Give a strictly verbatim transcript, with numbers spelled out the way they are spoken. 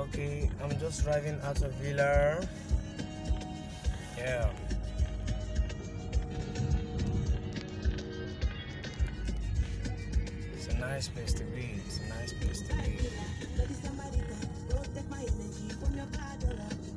Okay, I'm just driving out of Villa. Yeah. It's a nice place to be. It's a nice place to be.